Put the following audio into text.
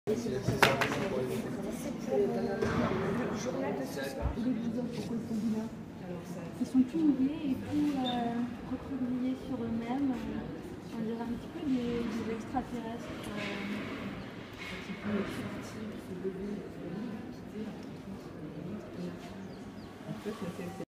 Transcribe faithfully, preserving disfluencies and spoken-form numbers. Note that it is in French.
C'est pour le journal de ce soir. Et les viseurs, pourquoi ils sont là? Ils sont tout mouillés et tout euh, recroquevillés sur eux-mêmes. Euh, on dirait un petit peu des, des extraterrestres. Euh,